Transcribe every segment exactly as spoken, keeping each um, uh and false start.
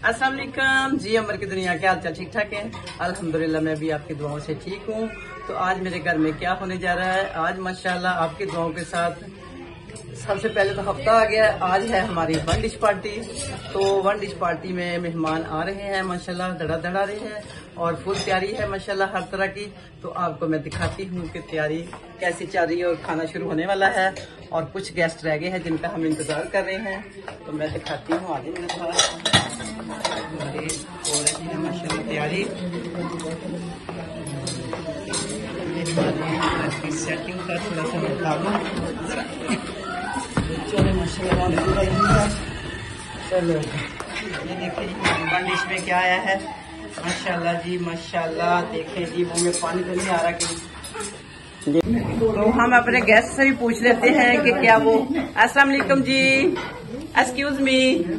अस्सलाम वालेकुम जी। अमर की दुनिया के हाल चाल ठीक ठाक है? अल्हम्दुलिल्लाह मैं भी आपकी दुआओं से ठीक हूँ। तो आज मेरे घर में क्या होने जा रहा है? आज माशाल्लाह आपकी दुआओं के साथ सबसे पहले तो हफ्ता आ गया है। आज है हमारी वन डिश पार्टी। तो वन डिश पार्टी में मेहमान आ रहे हैं माशाल्लाह, धड़ा धड़ा रहे हैं और फुल तैयारी है माशाल्लाह हर तरह की। तो आपको मैं दिखाती हूँ कि तैयारी कैसी चल रही है और खाना शुरू होने वाला है। और कुछ गेस्ट रह गए हैं जिनका हम इंतजार कर रहे हैं, तो मैं दिखाती हूँ आगे मेरे पास हो रही है माशाल्लाह तैयारी। सेटिंग का थोड़ा सा बता जरा चलो माशाल्लाह। चलो ये देखिए वन डिश में क्या आया है माशाल्लाह जी माशाल्लाह। देखें जी मुंह में पानी तो नहीं आ रहा कि तो हम अपने गेस्ट से भी पूछ लेते हैं कि क्या वो अस्सलाम वालेकुम जी, एक्सक्यूज मी,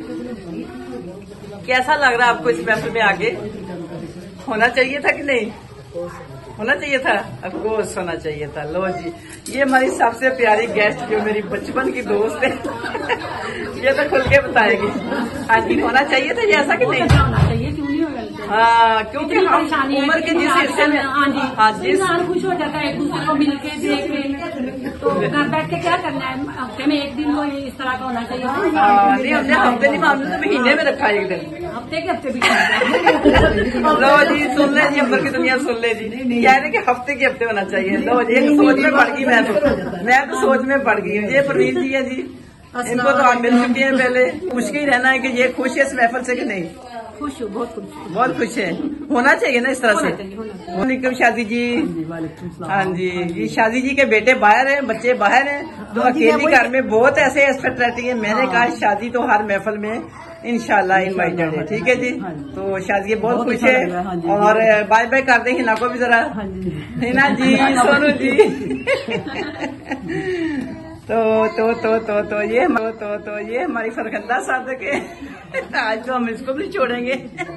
कैसा लग रहा है आपको इस महफिल में आगे? होना चाहिए था कि नहीं होना चाहिए था? अफकोर्स होना चाहिए था। लो जी ये हमारी सबसे प्यारी गेस्ट जो मेरी बचपन की दोस्त है ये तो खुल के बताएगी। हाँ जी होना चाहिए था ये, ऐसा कि नहीं होना चाहिए? क्यों नहीं होगा? हाँ क्योंकि हम उम्र के जिस हिस्से में हाँ जिस खुश हो जाता है एक दूसरे को मिलके देख के, तो घर बैठ के क्या करना है? हफ्ते में एक दिन वो इस तरह का होना चाहिए। नहीं हमने हफ्ते नहीं मामले तो महीने में रखा एक दिन, हफ्ते के हफ्ते भी। लो जी सुन ले जी, उम्र की दुनिया सुन ले जी, कह रहे कि हफ्ते के हफ्ते होना चाहिए। लो जी एक सोच में पड़ गई मैं तो मैं तो सोच में पड़ गई हूँ। ये प्रवीण जी है जी, इनको तो आप मिल चुके हैं पहले। पूछ के ही रहना है कि ये खुश है इस महफिल से कि नहीं? खुश हूँ, बहुत खुश, बहुत खुश है। होना चाहिए ना इस तरह से। वालेकुम शादी जी। हाँ जी ये शादी जी के बेटे बाहर हैं, बच्चे बाहर हैं, तो अकेली घर में बहुत ऐसे एस्पेक्ट रहती है। मैंने कहा शादी तो हर महफिल में इंशाल्लाह इनवाइटेड है। ठीक है जी। तो शादी बहुत खुश है और बाय बाय कर दे हिना को भी जरा। हिना जी, सोनू जी तो तो तो तो तो ये तो तो तो ये हमारी फरखंदा सादक है। आज तो हम इसको भी छोड़ेंगे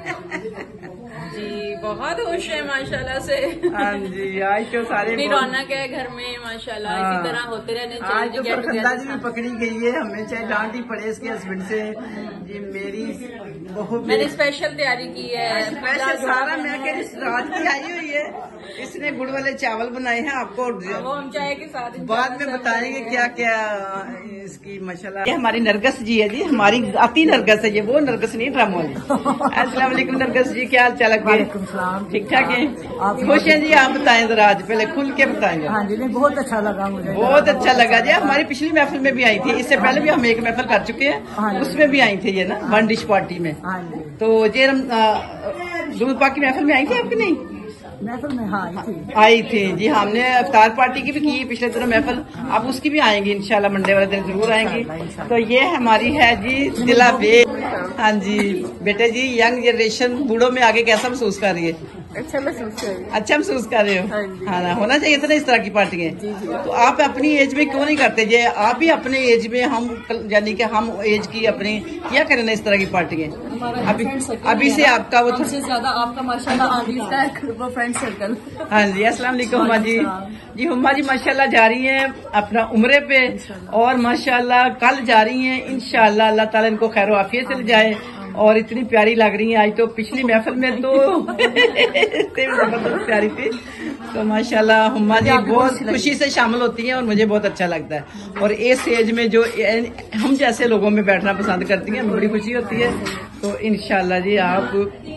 जी। बहुत खुश है माशाल्लाह से। हाँ जी आज तो सारे रौनक है घर में माशाल्लाह। इसी तरह होते रहने चाहिए। आज तो फरखंदा जी भी पकड़ी गई है, हमें चाहे डांट ही पड़े इसके हस्बैंड से जी। मेरी बहुत मैंने स्पेशल तैयारी की है, स्पेशल सारा मैं कह रही रात की आई हुई है। इसने गुड़ वाले चावल बनाए हैं आपको, वो हम चाय के साथ बाद में बताएंगे क्या क्या इसकी माशाल्लाह। ये हमारी नरगस जी है जी, हमारी आती नरगस है ये, वो नरगस नहीं ड्रामा वाली। अस्सलाम वालेकुम नरगस जी, क्या हाल चाल है? ठीक ठाक है? खुश है जी? आप बताएं जरा, आज पहले खुल के बताएंगे। हाँ जी बहुत अच्छा लगा मुझे, बहुत अच्छा लगा जी। हमारी पिछली महफिल में भी आई थी, इससे पहले भी हम एक महफिल कर चुके हैं, उसमें भी आई थी ये ना वन डिश पार्टी में। तो ये दूध पाक की महफिल में आई थी आपकी? नहीं महफिल में हाँ आई थी आई थी जी। हमने अफ्तार पार्टी की भी की पिछले दिनों महफिल, अब उसकी भी आएंगी इंशाल्लाह, मंडे वाले दिन जरूर आएंगी। तो ये हमारी है जी दिला बे। हाँ जी बेटे जी, यंग जनरेशन बूढ़ों में आगे कैसा महसूस कर रही है? अच्छा महसूस कर रही अच्छा महसूस कर रहे हो? हाँ ना होना चाहिए था ना इस तरह की पार्टी। तो आप अपनी एज में क्यों नहीं करते? ये आप ही अपने एज में, हम यानी कि हम एज की अपनी क्या करें ना इस तरह की पार्टी। अभी अभी से आपका वो सबसे ज्यादा आपका माशाल्लाह फ्रेंड सर्कल। हाँ जी अस्सलाम वालेकुम हुम्मा जी। जी हुम्मा जी माशाल्लाह जा रही हैं अपना उम्रे पे और माशाल्लाह कल जा रही हैं इंशाल्लाह। अल्लाह ताला इनको खैर आफियत से ले जाए। और इतनी प्यारी लग रही है आज तो, पिछली महफिल में तो प्यारी थी। तो माशाल्लाह हुम्मा जी बहुत खुशी से शामिल होती हैं और मुझे बहुत अच्छा लगता है। और इस एज में जो हम जैसे लोगों में बैठना पसंद करती हैं, बड़ी खुशी होती है। तो इंशाल्लाह जी आप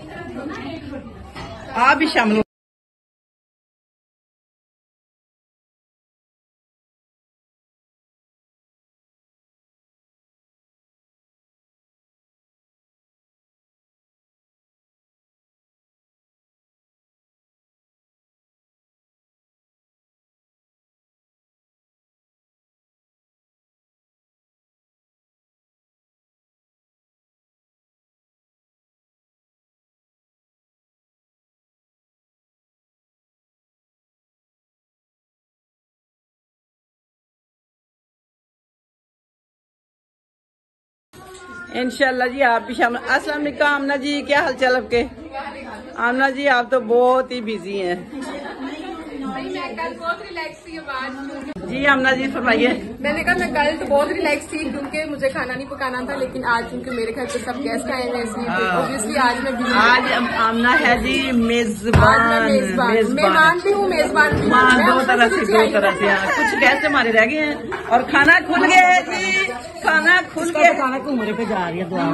आप भी शामिल। इंशाल्लाह जी आप भी शामिल। अस्सलाम वालेकुम आमना जी, क्या हाल चाल आपके? आमना जी आप तो बहुत ही बिजी हैं। मैं कल बहुत रिलैक्स थी। जी आमना जी फरमाइए। मैंने कहा मैं कल तो बहुत रिलैक्स थी क्योंकि मुझे खाना नहीं पकाना था, लेकिन आज क्योंकि मेरे घर पे सब गेस्ट आए हैं इसलिए ऑब्वियसली आज मैं आज आमना है जी मेजबान। मेहमान भी हूँ, मेजबान भी। दो तरह से दो तरह से कुछ गेस्ट हमारे रह गए हैं और खाना खुल गया है जी, खाना खुल गया। बताना घूमने पे जा रही है दुआ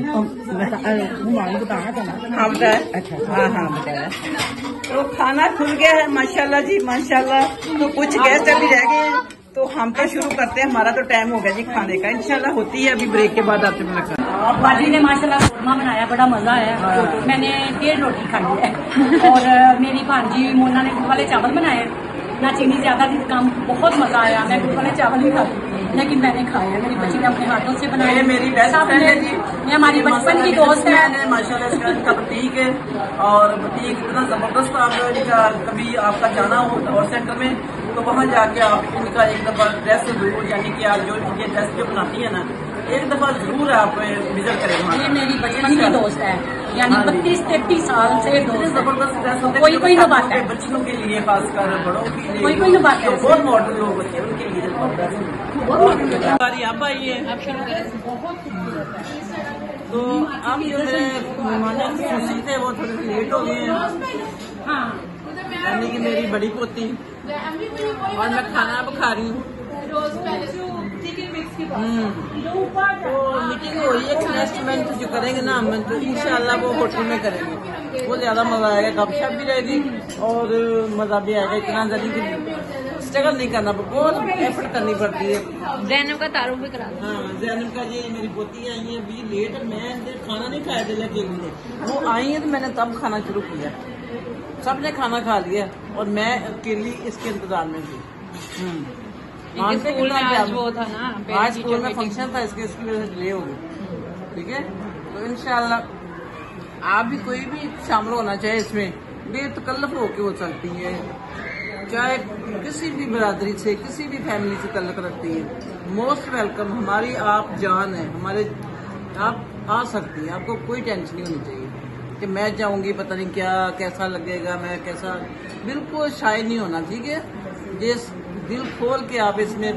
बताना था। हाँ बताया। अच्छा हाँ हाँ बताया। तो खाना खुल गया है माशाल्लाह जी माशाल्लाह। तो कुछ गेस्ट अभी रह गए हैं तो हम तो शुरू करते हैं, हमारा तो टाइम हो गया जी खाने का। इंशाल्लाह होती है अभी ब्रेक के बाद आपसे मुलाकात। बाजी ने माशाल्लाह कोरमा बनाया, बड़ा मजा आया। मैंने डेढ़ रोटी खाई है और मेरी भांजी मोना ने गुड़ वाले चावल बनाए, ना चीनी ज्यादा थी, काम बहुत मजा आया। मैं गुड़ वाले चावल नहीं खाती लेकिन मैंने खाया, मेरी बच्ची ने अपने हाथों से बनाया। मेरी बेस्ट फ्रेंड है जी, ये हमारी बचपन की दोस्त है माशाल्लाह। इसका प्रतीक है और प्रतीक इतना जबरदस्त। आप इनका कभी आपका जाना हो और सेंटर में तो वहाँ जाके आप इनका एक दफा ड्रेस जरूर, यानी कि आप जो ये ड्रेस जो बनाती है ना, एक दफा जरूर आप विजिट करें। ये मेरी बचपन की दोस्त है, यानी बत्तीस तैतीस साल से दोस्त। जबरदस्त ड्रेस होते हैं, कोई कोई नबाता है, बच्चों के लिए खासकर, बड़ों के लिए कोई कोई नबाता है, बहुत मॉडर्न लोग होते हैं उनके लिए आप आइए। तो आप जो मेरे मेहमान खुशी थे वो थोड़े से लेट हो गए हैं। हाँ यानी कि मेरी बड़ी पोती और मैं खाना अब खा रही हूँ। तो मीटिंग हो रही है, इन्वेस्टमेंट जो करेंगे ना हम तो इंशाल्लाह वो होटल में करेंगे, वो ज्यादा मजा आएगा, गपशप भी रहेगी और मजा भी आएगा। इतना जल्दी स्ट्रगल नहीं करना, बहुत एफर्ट करनी पड़ती है। जैनब का तारुफ भी करा। हाँ जैनब का जी मेरी पोती आई है अभी लेट, मैं खाना नहीं खाया दिल अकेली ने, वो आई है तो मैंने तब खाना शुरू किया। सबने खाना खा लिया और मैं अकेली इसके इंतजार में थी। स्कूल में आज वो था ना, आज स्कूल में फंक्शन था, इसकी इसकी वजह से डिले हो गई। ठीक है, तो इंशाल्लाह आप भी कोई भी शामिल होना चाहे इसमें, बेतकल्लफ होके हो सकती है, चाहे किसी भी बिरादरी से किसी भी फैमिली से तल्लक रखती है, मोस्ट वेलकम। हमारी आप जान है, हमारे आप आ सकती हैं, आपको कोई टेंशन नहीं होनी चाहिए कि मैं जाऊंगी पता नहीं क्या कैसा लगेगा, मैं कैसा, बिल्कुल शायद नहीं होना। ठीक है, जिस दिल खोल के आप इसमें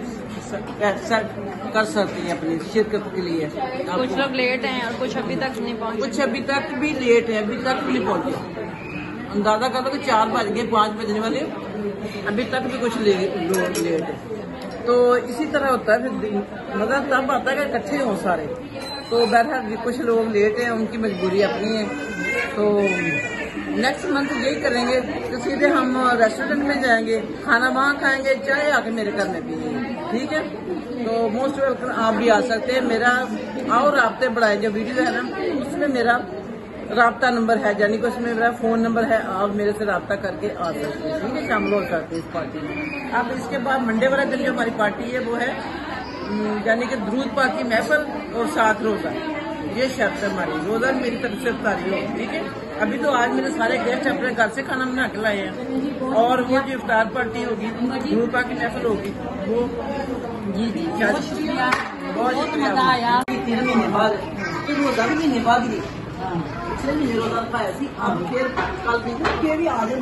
कर सकती हैं अपनी शिरकत के लिए। कुछ लोग लेट हैं और कुछ अभी तक नहीं पहुंचे, कुछ अभी तक भी लेट है, अभी तक नहीं पहुंचे। अंदाजा कर लो कि चार बज गए, पाँच बजने वाले, अभी तक भी कुछ लोग लेट है। तो इसी तरह होता है, फिर मगर तब आता है कि इकट्ठे हों सारे। तो बहरहाल कुछ लोग लेट हैं, उनकी मजबूरी अपनी है। तो नेक्स्ट मंथ यही करेंगे कि सीधे हम रेस्टोरेंट में जाएंगे, खाना वहाँ खाएंगे, चाय आके मेरे घर में पिएंगे। ठीक है, तो मोस्ट वेलकम, आप भी आ सकते हैं। मेरा आओ राब्ते बढ़ाए जो वीडियो है ना, उसमें मेरा राब्ता नंबर है, यानी कि उसमें मेरा फोन नंबर है, आप मेरे से राब्ता करके आ सकते हैं। ठीक है, शामिल हो सकते हैं इस पार्टी में। अब इसके बाद मंडे वाला दिन जो हमारी पार्टी है वो है यानी कि दुरूद पाक की महफिल और सात रोजा, ये शर्त है हमारी। रोजा मेरी तरफ से तारीफ होगी। ठीक है, अभी तो आज मेरे सारे गेस्ट अपने घर से खाना बना के लाए हैं और वो जो इफ्तार पार्टी होगी, दुरूद पाक की महफिल होगी, वो जी जी बहुत शुक्रिया, बहुत मजा आया। तीन महीने बाद रोजा भी महीने बाद ही पिछले महीने रोजा पाया सी, अब फिर कल भी भी आज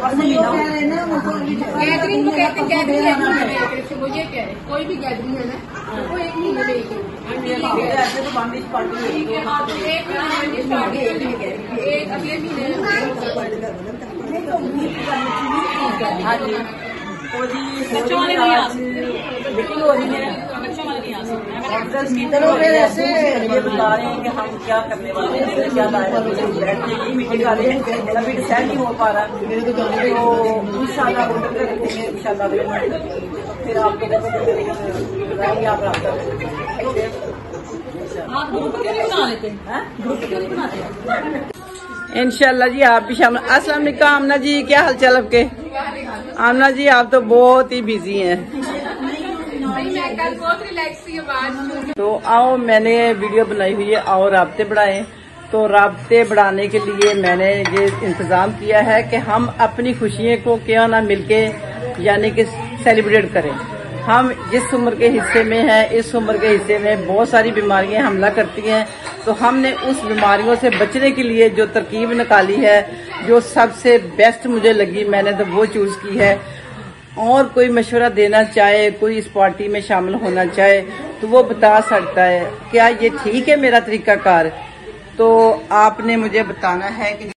गैदरिंग को कहते हैं, गैदरिंग है वो ये कह रहे हैं, कोई भी गैदरिंग है ना वो एक महीने में ऐसे तो बांडिश पार्टी एक एक अगले महीने। हाँ जी, तो जी मीटिंग हो रही है, चलो फिर ऐसे ये बता रहे हैं कि हम क्या करने वाले हैं, क्या बैठने की मीटिंग आ रही है, अभी डिसाइड नहीं हो पा रहा। तो इंशाल्लाह रखेंगे, इंशाल्लाह फिर आपको आप बना लेते हैं, इंशाल्लाह जी आप भी शामिल। अस्सलाम वालेकुम आमना जी, क्या हाल चाल आपके? आमना जी आप तो बहुत ही बिजी हैं। मैं कल बहुत रिलैक्स थी आज। तो आओ, मैंने वीडियो बनाई हुई है, आओ राब्ते बढ़ाएं। तो राब्ते बढ़ाने के लिए मैंने ये इंतजाम किया है कि हम अपनी खुशियों को क्यों ना मिलके यानी कि सेलिब्रेट करें। हम जिस उम्र के हिस्से में हैं, इस उम्र के हिस्से में बहुत सारी बीमारियां हमला करती हैं, तो हमने उस बीमारियों से बचने के लिए जो तरकीब निकाली है, जो सबसे बेस्ट मुझे लगी, मैंने तो वो चूज की है। और कोई मशवरा देना चाहे, कोई इस पार्टी में शामिल होना चाहे तो वो बता सकता है क्या ये ठीक है मेरा तरीकाकार। तो आपने मुझे बताना है कि